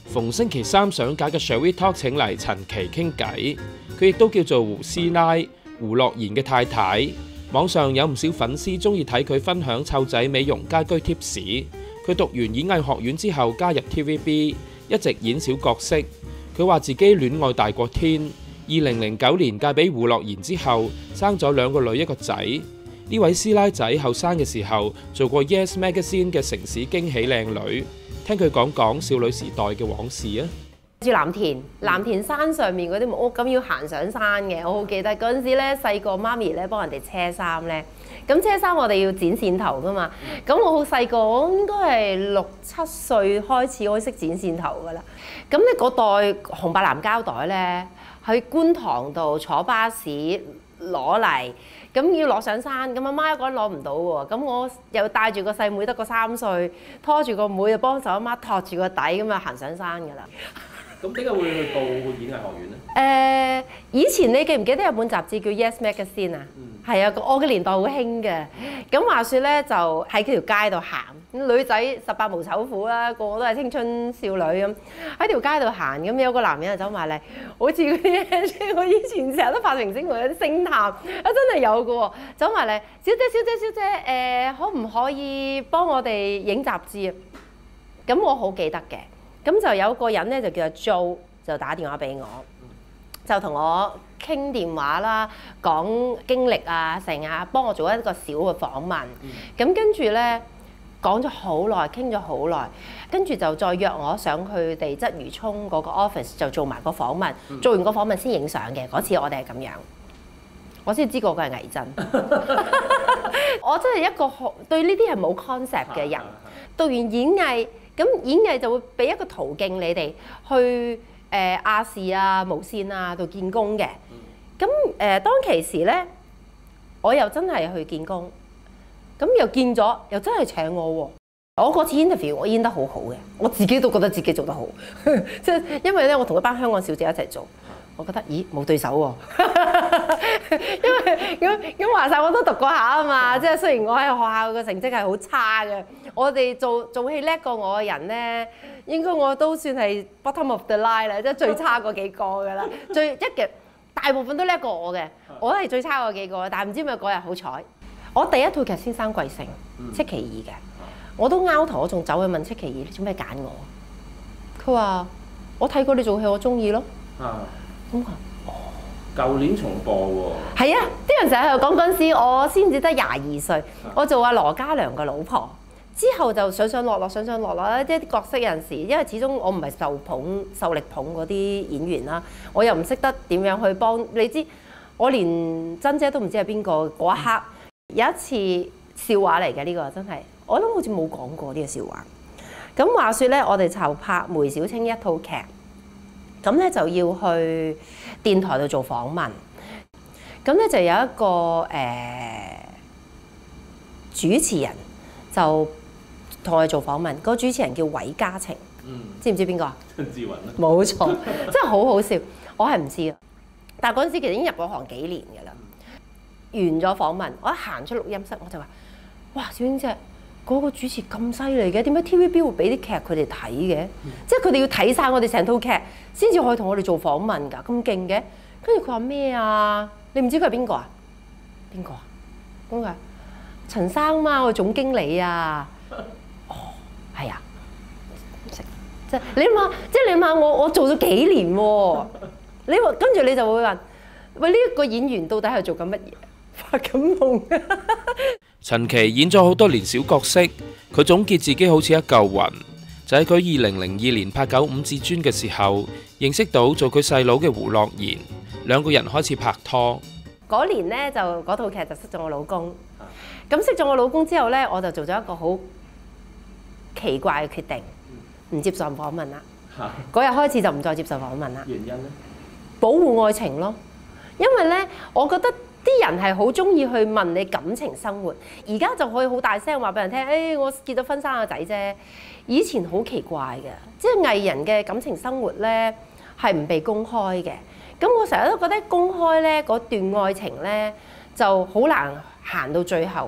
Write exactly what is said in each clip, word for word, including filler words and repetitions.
逢星期三上架嘅 Shall We Talk 請嚟陳琦傾偈，佢亦都叫做胡師奶，胡樂妍嘅太太。網上有唔少粉絲中意睇佢分享湊仔美容家居貼士。佢讀完演藝學院之後加入 T V B， 一直演小角色。佢話自己戀愛大過天。二零零九年嫁俾胡樂妍之後，生咗兩個女一個仔。呢位師奶仔後生嘅時候做過 Yes Magazine 嘅城市驚喜靚女。聽佢講講少女時代嘅往事啊！ 住藍田，藍田山上面嗰啲木屋，咁要行上山嘅。我好記得嗰陣時咧，細個媽咪咧幫人哋車衫咧，咁車衫我哋要剪線頭噶嘛。咁我好細個，我應該係六七歲開始，我識剪線頭噶啦。咁咧嗰袋紅白藍膠袋咧，喺觀塘度坐巴士攞嚟。咁要攞上山，咁阿媽一個人攞唔到喎，咁我又帶住個細妹得個三歲，拖住個妹就幫手阿媽托住個底咁啊行上山㗎啦。 咁點解會去報演藝學院呢？ 誒、呃，以前你記唔記得有本雜誌叫 Yes Magazine 啊？係、嗯、啊，我嘅年代好興嘅。咁話説咧，就喺條街度行，女仔十八無醜婦啦，個個都係青春少女咁，喺條街度行，咁有個男人就走埋嚟，好似嗰啲我以前成日都發明星夢有啲星探啊，真係有嘅喎，走埋嚟，小姐小姐小姐，誒、呃，可唔可以幫我哋影雜誌啊？咁我好記得嘅。咁就有個人咧就叫阿 Jo， 就打電話俾我，就同我傾電話啦，講經歷啊，成日幫我做一個小嘅訪問。咁跟住咧講咗好耐，傾咗好耐，跟住就再約我上佢哋鰂魚涌嗰個 office 就做埋個訪問，嗯、做完個訪問先影相嘅。嗰次我哋係咁樣，我先知嗰個係魏真。我真係一個好對呢啲係冇 concept 嘅人，讀完演藝。咁演藝就會俾一個途徑你哋去誒、呃、亞視啊、無線啊度見工嘅。咁誒、呃、當其時咧，我又真係去見工，咁又見咗，又真係請我喎。我嗰次 interview 我演得好好嘅，我自己都覺得自己做得好。即係因為咧，我同一班香港小姐一齊做，我覺得咦冇對手喎。因為咁咁話晒我都讀過下啊嘛，即係雖然我喺學校嘅成績係好差嘅。我哋做做戲叻過我嘅人咧，應該我都算係 bottom of the line 啦，即係最差嗰幾個㗎啦。最一嘅大部分都叻過我嘅，我都係最差嗰幾個。但係唔知點解嗰日好彩，我第一套劇《先生貴姓》戚其義嘅，我都拗頭，我仲走去問戚其義：你做咩揀我？佢話：我睇過你做戲，我中意咯。啊，咁啊，哦， 舊年重播喎。 係啊，啲人成日喺度講嗰陣時，我先至得廿二歲，我做阿羅嘉良嘅老婆。之後就上上落落上上落落啦，即係啲角色有陣時，因為始終我唔係受捧受力捧嗰啲演員啦，我又唔識得點樣去幫你知，我連珍姐都唔知係邊個嗰一刻。有一次笑話嚟嘅呢個真係，我諗好似冇講過呢個笑話。咁話說咧，我哋籌拍梅小青一套劇，咁咧就要去電台度做訪問，咁咧就有一個誒、呃、主持人就同我哋做訪問，嗰個主持人叫韋嘉晴，嗯、知唔知邊個啊？陳志雲啦，冇錯，真係好好笑。我係唔知嘅，但係嗰陣時其實已經入咗行幾年嘅啦。完咗訪問，我一行出錄音室，我就話：哇，小英姐，嗰、嗰個主持咁犀利嘅，點解 T V B 會俾啲劇佢哋睇嘅？嗯、即係佢哋要睇晒我哋成套劇，先至可以同我哋做訪問㗎，咁勁嘅。跟住佢話咩啊？你唔知佢係邊個啊？邊個啊？邊個啊？陳生嘛，我總經理啊。哦，係啊，即係你諗下，即係你諗下，我我做咗幾年喎，你話跟住你就會話，喂，呢一個演員到底係做緊乜嘢？發緊夢啊！ 陳琦演咗好多年小角色，佢總結自己好似一嚿雲，就喺佢二零零二年拍《九五至尊》嘅時候，認識到做佢細佬嘅胡樂妍，兩個人開始拍拖。 嗰年呢，就嗰套劇就識咗我老公，咁識咗我老公之後呢，我就做咗一個好奇怪嘅決定，唔接受訪問啦。嗰日開始就唔再接受訪問啦。原因咧？保護愛情咯。因為咧，我覺得啲人係好中意去問你感情生活，而家就可以好大聲話俾人聽，誒、哎，我結咗婚生個仔啫。以前好奇怪嘅，即係藝人嘅感情生活咧係唔被公開嘅。咁我成日都覺得公開咧嗰段愛情咧就好難行到最後。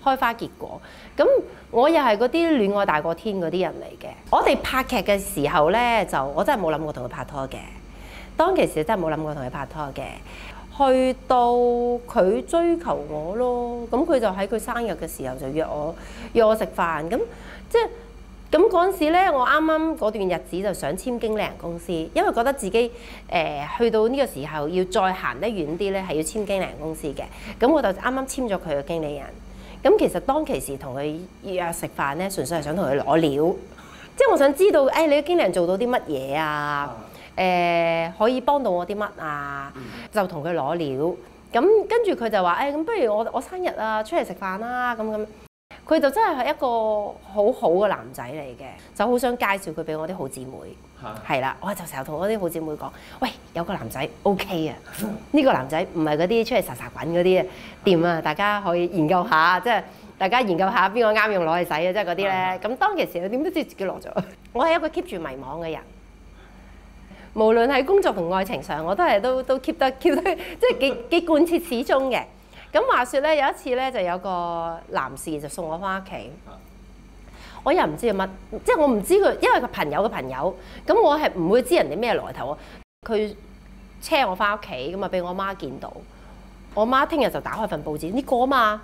開花結果。咁我又係嗰啲戀愛大過天嗰啲人嚟嘅。我哋拍劇嘅時候咧，就我真係冇諗過同佢拍拖嘅。當其時真係冇諗過同佢拍拖嘅。去到佢追求我咯，咁佢就喺佢生日嘅時候就約我約我食飯。咁即係咁嗰陣時咧，我啱啱嗰段日子就想簽經理人公司，因為覺得自己誒、呃、去到呢個時候要再行得遠啲咧，係要簽經理人公司嘅。咁我就啱啱簽咗佢嘅經理人。咁其實當其時同佢約食飯咧，純粹係想同佢攞料，即係我想知道，誒、哎、你嘅經理人做到啲乜嘢啊？誒、呃、可以幫到我啲乜啊？就同佢攞料。咁跟住佢就話：誒、哎、咁不如我我生日啊，出嚟食飯啦咁咁。佢就真係係一個好好嘅男仔嚟嘅，就好想介紹佢俾我啲好姊妹。係啦，我就成日同我啲好姊妹講：喂，有個男仔 OK 啊！呢個男仔唔係嗰啲出嚟撒撒滾嗰啲啊，掂啊！大家可以研究下，即係大家研究下邊個啱用攞去洗啊，即係嗰啲咧。咁當其時我點都知自己落咗。我係一個 keep 住迷茫嘅人，無論喺工作同愛情上，我都係都都 keep 得 keep 得，即係幾幾貫徹始終嘅。咁話說咧，有一次咧就有個男士就送我翻屋企，我又唔知佢乜，即係我唔知佢，因為佢朋友嘅朋友，咁我係唔會知人哋咩來頭啊。佢車我翻屋企，咁啊俾我媽見到，我媽聽日就打開份報紙，呢個啊嘛，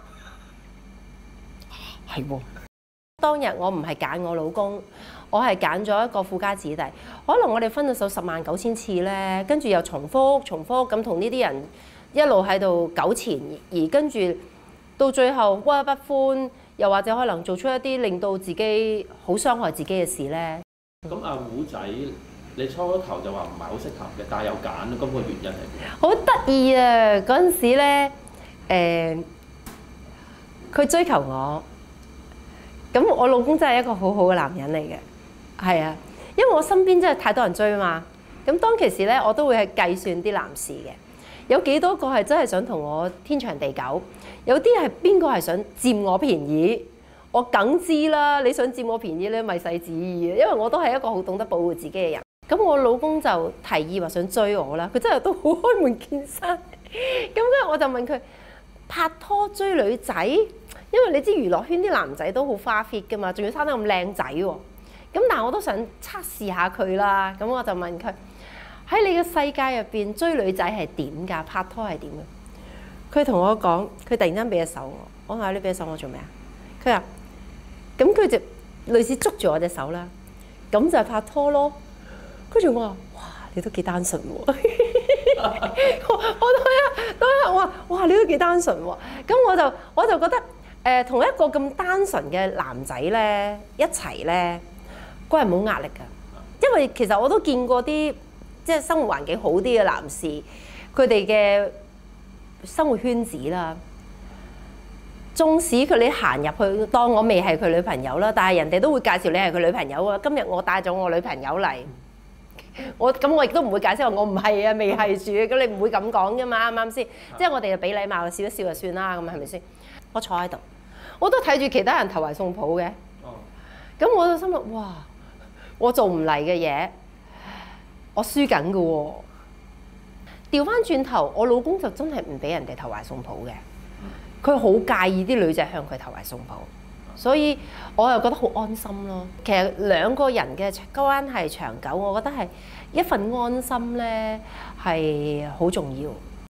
係喎。當日我唔係揀我老公，我係揀咗一個富家子弟，可能我哋分咗手十萬九千次咧，跟住又重複重複咁同呢啲人一路喺度糾纏，而跟住到最後鬱鬱不歡，又或者可能做出一啲令到自己好傷害自己嘅事咧。 咁阿胡仔，你初頭就話唔係好適合嘅，但係有揀，咁個原因係咩？ 好得意啊！嗰陣時咧，誒、呃，佢追求我，咁我老公真係一個好好嘅男人嚟嘅，係啊，因為我身邊真係太多人追嘛。咁當其時咧，我都會係計算啲男士嘅。有幾多個係真係想同我天長地久？有啲係邊個係想佔我便宜？我梗知啦，你想佔我便宜咧，咪使旨意啊！因為我都係一個好懂得保護自己嘅人。咁我老公就提議話想追我啦，佢真係都好開門見山。咁跟住我就問佢拍拖追女仔，因為你知娛樂圈啲男仔都好花 fit 噶嘛，仲要生得咁靚仔喎。咁但係我都想測試下佢啦。咁我就問佢。喺你嘅世界入邊追女仔係點㗎？拍拖係點嘅？佢同我講，佢突然間俾隻手我，我話你俾隻手我做咩啊？佢話：咁佢就類似捉住我隻手啦，咁就係拍拖咯。跟住我話：哇，你都幾單純喎！我我當日當日我話：哇，你都幾單純喎！咁我就我就覺得誒，同、呃、一個咁單純嘅男仔咧一齊咧，個人冇壓力㗎，因為其實我都見過啲。即係生活環境好啲嘅男士，佢哋嘅生活圈子啦，縱使佢你行入去，當我未係佢女朋友啦，但係人哋都會介紹你係佢女朋友啊。今日我帶咗我女朋友嚟，我咁我亦都唔會解釋話我唔係啊，未係住，咁你唔會咁講㗎嘛，啱唔啱先？即係我哋就俾禮貌，笑一笑就算啦，咁係咪先？我坐喺度，我都睇住其他人投懷送抱嘅，咁我就心諗哇，我做唔嚟嘅嘢。我輸緊嘅喎，調翻轉頭，我老公就真係唔俾人哋投懷送抱嘅，佢好介意啲女仔向佢投懷送抱，所以我又覺得好安心咯。其實兩個人嘅關係長久，我覺得係一份安心咧，係好重要。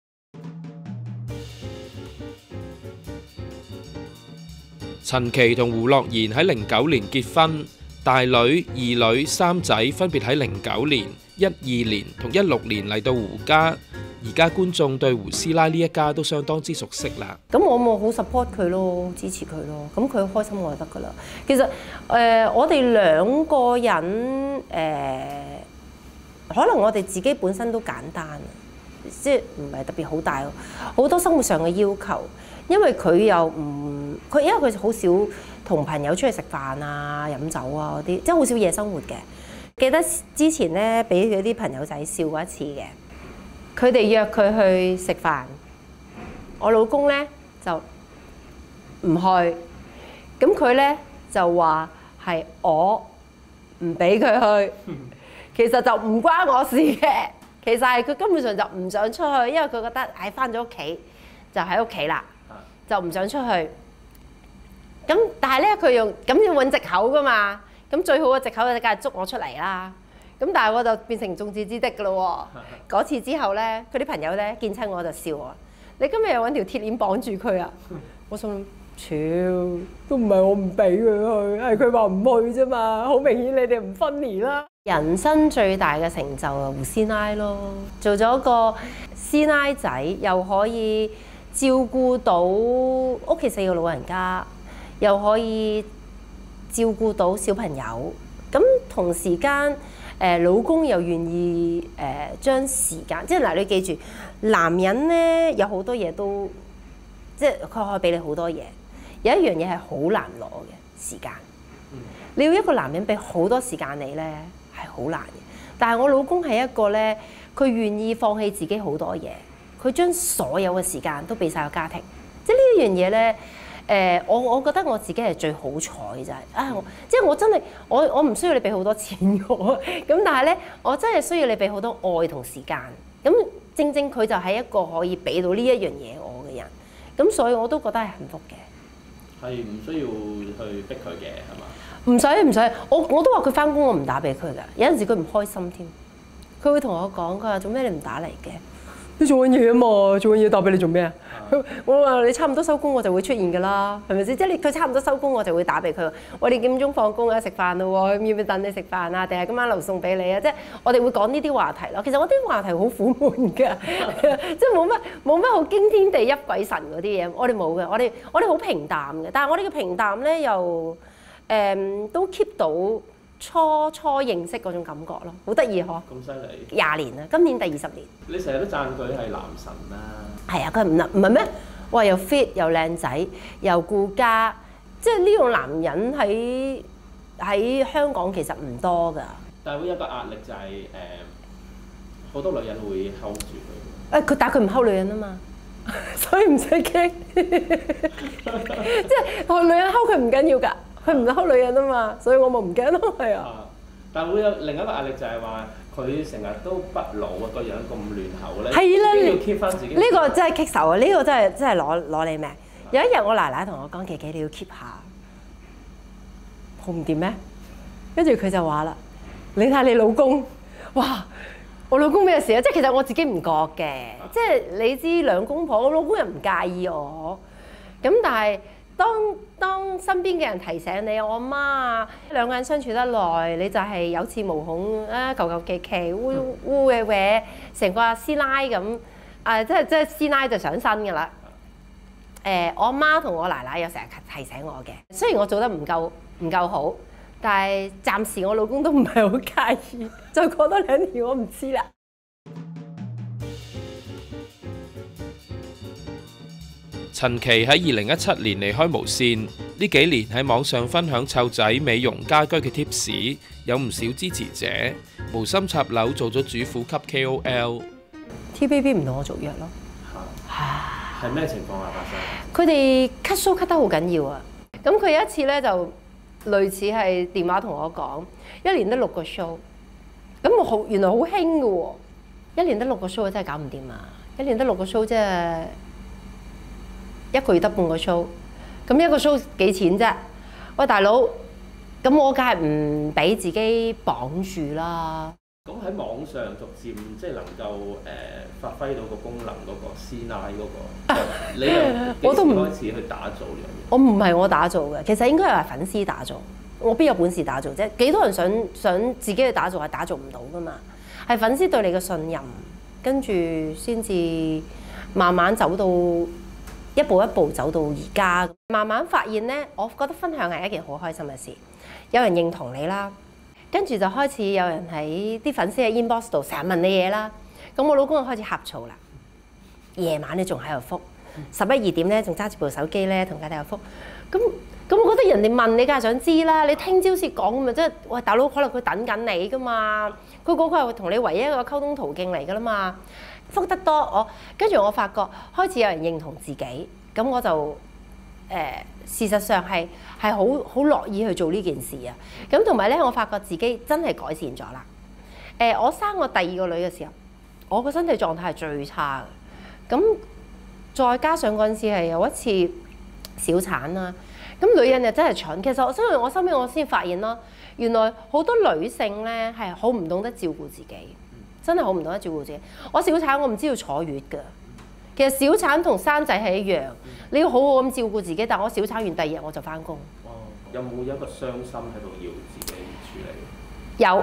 陳琦同胡樂妍喺零九年結婚，大女、二女、三仔分別喺零九年、一二年同一六年嚟到胡家，而家觀眾對胡師奶呢一家都相當之熟悉啦。 咁我咪好 support 佢咯，支持佢咯。咁佢開心我就得噶啦。其實誒、呃，我哋兩個人誒、呃，可能我哋自己本身都簡單，即係唔係特別好大，好多生活上嘅要求。因為佢又唔，佢因為佢好少同朋友出去食飯啊、飲酒啊嗰啲，即係好少夜生活嘅。記得之前咧，俾佢啲朋友仔笑過一次嘅。佢哋約佢去食飯，我老公咧就唔去，咁佢咧就話係我唔俾佢去，其實就唔關我事嘅。其實係佢根本上就唔想出去，因為佢覺得唉返咗屋企就喺屋企啦，就唔想出去。 咁但係咧佢用咁要揾藉口噶嘛，咁最好嘅藉口就梗係捉我出嚟啦。咁但係我就變成眾矢之的噶咯喎。嗰次之後咧，佢啲朋友咧見親我就笑我，你今日又揾條鐵鏈綁住佢啊！我心諗，超都唔係我唔俾佢去，係佢話唔去啫嘛。好明顯你哋唔分離啦。人生最大嘅成就啊，胡師奶咯，做咗個師奶仔，又可以照顧到屋企四個老人家，又可以照顧到小朋友。咁同時間，誒老公又願意誒將時間，即係嗱，你記住，男人咧有好多嘢都，即係佢可以俾你好多嘢。有一樣嘢係好難攞嘅時間，你要一個男人俾好多時間你咧係好難嘅。但係我老公係一個咧，佢願意放棄自己好多嘢，佢將所有嘅時間都俾晒個家庭。即係呢一樣嘢咧。誒、呃，我我覺得我自己係最好彩嘅就係啊！我即係我真係我我唔需要你俾好多錢我，咁但係咧，我真係需要你俾好多愛同時間。咁正正佢就係一個可以俾到呢一樣嘢我嘅人，咁所以我都覺得係幸福嘅。 係唔需要去逼佢嘅係嘛？ 唔使唔使，我我都話佢翻工我唔打俾佢㗎。有陣時佢唔開心添，佢會同我講，佢話做咩你唔打嚟嘅？你做緊嘢啊嘛，做緊嘢打俾你做咩啊？我話你差唔多收工我就會出現㗎啦，係咪先？即係你佢差唔多收工我就會打俾佢。我哋幾點鐘放工啊？食飯啦喎，要唔要等你食飯啊？定係今晚留餸俾你啊？即係我哋會講呢啲話題咯。其實我啲話題好苦悶㗎，即係冇乜冇乜好驚天地泣鬼神嗰啲嘢，我哋冇嘅。我哋我哋好平淡嘅，但係我哋嘅平淡咧又誒、嗯、都 keep 到初初認識嗰種感覺咯，好得意嗬！ 咁犀利！ 廿年啦，今年第二十年。 你成日都讚佢係男神啦。 係啊，佢唔唔係咩？哇！又 fit 又靚仔又顧家，即係呢種男人喺喺香港其實唔多㗎。 但係會有個壓力就係誒，好多女人會 hold 住佢。 誒佢但係佢唔 hold 女人啊嘛，所以唔使驚。即係女人 hold 佢唔緊要㗎。佢唔溝女人啊嘛，所以我咪唔驚咯，係啊。 但會有另一個壓力就係話，佢成日都不老啊，個樣咁亂口咧， 係啦， 要 keep 翻自己。呢個真係棘手啊！呢、呢個真係真係攞攞你命。有一日我奶奶同我講：琪琪你要 keep 下，好唔掂咩？跟住佢就話啦：你睇你老公，哇！我老公咩事啊？即係其實我自己唔覺嘅，即係你知兩公婆，我老公又唔介意我，咁但係。當當身邊嘅人提醒你，我阿媽啊，兩個人相處得耐，你就係有恃無恐啊，求求其其，烏烏嘅嘅，成個阿師奶咁，啊，即係即係師奶就上身㗎啦。誒，我阿媽同我奶奶又成日提醒我嘅，雖然我做得唔夠唔夠好，但係暫時我老公都唔係好介意，再過多兩年我唔知啦。 陳琦喺二零一七年離開無線，呢幾年喺網上分享湊仔美容家居嘅 tips， 有唔少支持者，無心插柳做咗主婦級 K O L。T V B 唔同我續約咯。 嚇！係咩情況下發生？ 佢哋 cut show cut 得好緊要啊！咁佢有一次咧就類似係電話同我講，一年得六個 show，咁我好原來好興嘅喎，一年得六個 show 真係搞唔掂啊！一年得六個 show 即係〜一個月得半個 show，咁一個 show 幾錢啫？喂，大佬，咁我梗係唔俾自己綁住啦。 咁喺網上逐漸即係能夠誒、呃、發揮到個功能嗰個師奶嗰個，啊、你又幾時開始去打造呢樣嘢？ 我唔係我打造嘅，其實應該係粉絲打造。我邊有本事打造啫？幾多人想想自己去打造係打造唔到噶嘛？係粉絲對你嘅信任，跟住先至慢慢走到。一步一步走到而家，慢慢發現咧，我覺得分享係一件好開心嘅事。有人認同你啦，跟住就開始有人喺啲粉絲喺 inbox 度成日問你嘢啦。咁我老公就開始呷醋啦，夜晚你仲喺度覆，十一二點咧仲揸住部手機咧同佢哋度覆。咁咁我覺得人哋問你梗係想知啦，你聽朝先講咁咪即係，喂大佬可能佢等緊你噶嘛，佢嗰個係同你唯一一個溝通途徑嚟噶啦嘛。覆得多，我跟住我發覺開始有人認同自己，咁我就誒、呃、事實上係係好好樂意去做呢件事啊！咁同埋咧，我發覺自己真係改善咗啦。誒、呃，我生我第二個女嘅時候，我個身體狀態係最差嘅。咁再加上嗰陣時係有一次小產啦， 咁女人又真係蠢。其實我所以我收尾我先發現咯，原來好多女性咧係好唔懂得照顧自己，真係好唔懂得照顧自己。我小產我唔知要坐月㗎。其實小產同生仔係一樣，你要好好咁照顧自己。但我小產完第二日我就翻工。 有冇一個傷心喺度要自己處理？ 有，誒、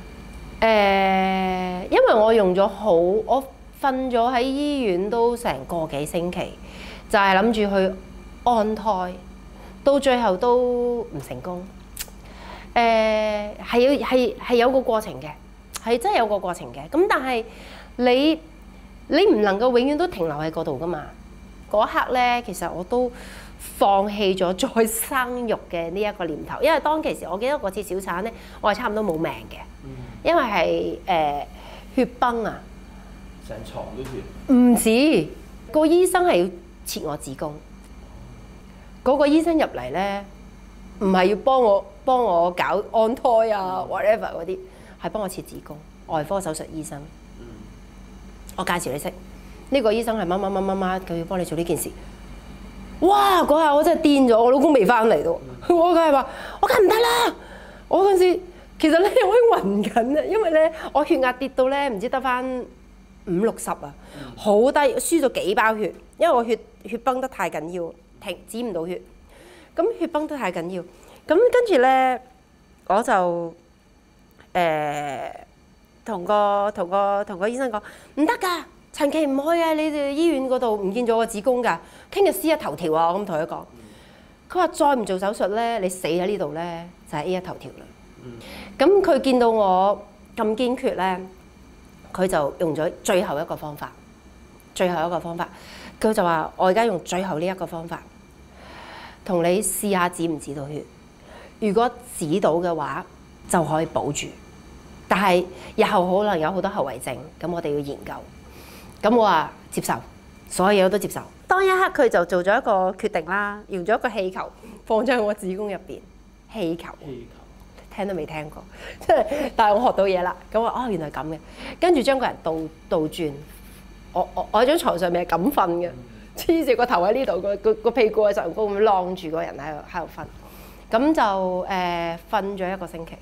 呃，因為我用咗好，我瞓咗喺醫院都成個幾星期，就係諗住去安胎，到最後都唔成功。誒、呃，係要係係有個過程嘅，係真係有個過程嘅。咁但係你你唔能夠永遠都停留喺嗰度㗎嘛？嗰一刻咧，其實我都放棄咗再生育嘅呢一個念頭，因為當其時我記得嗰次小產咧，我係差唔多冇命嘅，因為係誒、呃、血崩啊， 成床都血。 唔止，個醫生係要切我子宮，嗰、嗰個醫生入嚟咧，唔係要幫我幫我搞安胎啊 whatever 嗰啲，係幫我切子宮，外科手術醫生。我介紹你識，呢、呢個醫生係乜乜乜乜乜，佢要幫你做呢件事。哇！嗰下我真係癲咗，我老公未翻嚟到，我梗係話我梗唔得啦。我嗰陣時其實咧我已經暈緊啊，因為咧我血壓跌到咧唔知得翻五六十啊，好低，輸咗幾包血，因為我血血崩得太緊要，停止唔到血。咁血崩得太緊要，咁跟住咧我就誒同、呃、個同個同個醫生講唔得㗎。陳琦唔去啊！你哋醫院嗰度唔見咗個子宮㗎，聽日 A 一頭條啊！我咁同佢講，佢話再唔做手術咧，你死喺呢度咧就係 A 一頭條啦。咁佢、嗯、見到我咁堅決咧，佢就用咗最後一個方法，最後一個方法，佢就話我而家用最後呢一個方法，同你試下止唔止到血。如果止到嘅話，就可以保住。但係日後可能有好多後遺症，咁我哋要研究。咁我話接受，所有嘢我都接受。當一刻佢就做咗一個決定啦，用咗一個氣球放咗喺我子宮入邊。氣球，氣球聽都未聽過，即係但係我學到嘢啦。咁我哦原來咁嘅，跟住將個人倒倒轉，我我我喺張牀上面係咁瞓嘅，黐住個頭喺呢度，個個個屁股喺上高咁晾住個人喺度喺度瞓。咁就誒瞓咗一個星期。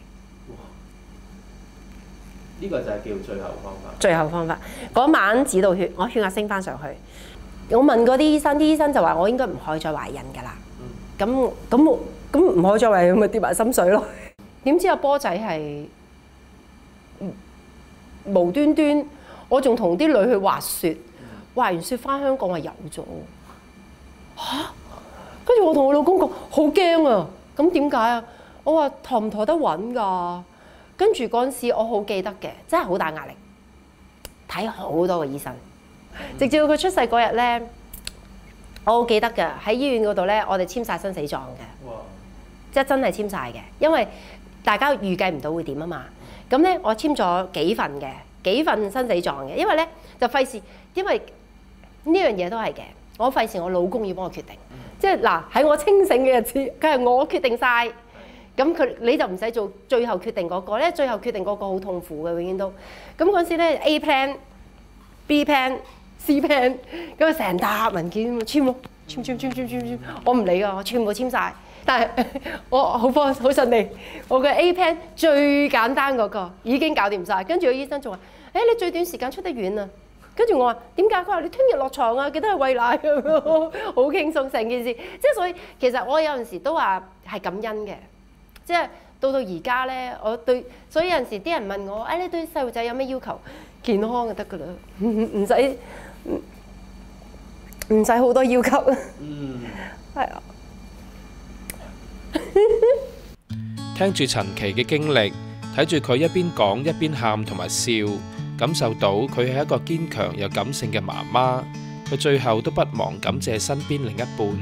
呢個就係叫最後方法。最後方法嗰晚止到血，我血壓升翻上去。我問嗰啲醫生，啲醫生就話我應該唔可以再懷孕㗎啦。咁咁咁唔可以再懷孕，咪跌埋心水咯。點知阿波仔係無端端，我仲同啲女去滑雪，滑完雪翻香港係有咗。嚇！跟住我同我老公講好驚啊！咁點解啊？我話陀唔陀得穩㗎？跟住嗰陣時，我好記得嘅，真係好大壓力，睇好多個醫生，直至到佢出世嗰日咧，我好記得嘅喺醫院嗰度咧，我哋簽晒生死狀嘅，哇即係真係簽晒嘅，因為大家預計唔到會點啊嘛。咁咧，我簽咗幾份嘅，幾份生死狀嘅，因為咧就費事，因為呢樣嘢都係嘅，我費事我老公要幫我決定，嗯、即係嗱喺我清醒嘅日子，佢係我決定晒。咁佢你就唔使做最後決定嗰個咧，最後決定嗰個好痛苦嘅，永遠都。咁嗰陣時咧 A plan、B plan、C plan，咁啊成沓文件簽喎，簽簽簽簽簽簽，我唔理㗎，我全部簽晒。但係我好放好順利，我嘅 A plan 最簡單嗰個已經搞掂晒。跟住個醫生仲話：誒你最短時間出得院啊！跟住我話點解？佢話你聽日落床啊，記得去餵奶咁樣，好輕鬆成件事。即係所以其實我有陣時都話係感恩嘅。即係到到而家咧，我對，所以有陣時啲人問我：誒、哎、你對細路仔有咩要求？健康就得㗎啦，唔使唔使好多要求。嗯，係啊。 聽住陳琦嘅經歷，睇住佢一邊講一邊喊同埋笑，感受到佢係一個堅強又感性嘅媽媽。佢最後都不忘感謝身邊另一半。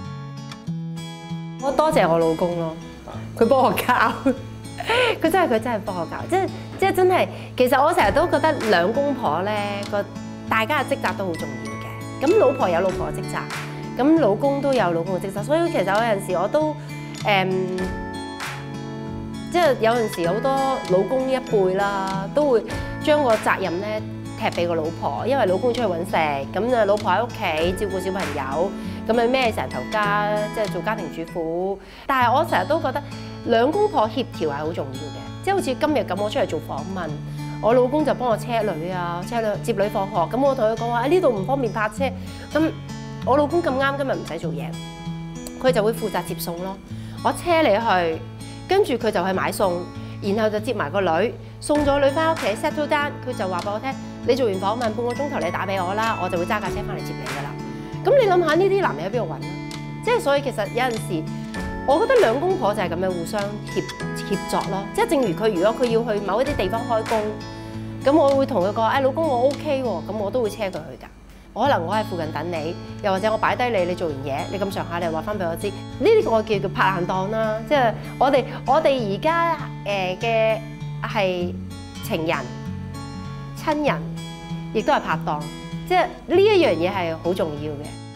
我多謝我老公咯。佢幫我教，佢真係佢真係幫我教，即係即係真係。其實我成日都覺得兩公婆咧個大家嘅職責都好重要嘅。咁老婆有老婆嘅職責，咁老公都有老公嘅職責。所以其實有陣時我都誒、嗯，即係有陣時好多老公一輩啦，都會將個責任咧踢俾個老婆，因為老公出去揾食，咁啊老婆喺屋企照顧小朋友。 咁你孭成頭家，即係做家庭主婦。但係我成日都覺得兩公婆協調係好重要嘅，即係好似今日咁，我出嚟做訪問，我老公就幫我車女啊，車女接女放學。咁我同佢講話，呢度唔方便泊車。咁我老公咁啱今日唔使做嘢，佢就會負責接送咯。我車你去，跟住佢就去買餸，然後就接埋個女，送咗女翻屋企 settle down。佢就話俾我聽：你做完訪問半個鐘頭，你打俾我啦，我就會揸架車翻嚟接你噶啦。咁你諗下呢啲男人喺邊度揾啊？即係所以其實有陣時，我覺得兩公婆就係咁樣互相協協作咯。即係正如佢如果佢要去某一啲地方開工，咁我會同佢講：誒、哎、老公我 OK 喎，咁我都會車佢去㗎。可能我喺附近等你，又或者我擺低你，你做完嘢，你咁上下你話翻俾我知。呢啲我叫叫拍硬檔啦。即係我哋我哋而家誒嘅係情人、親人，亦都係拍檔。即係呢一樣嘢係好重要嘅。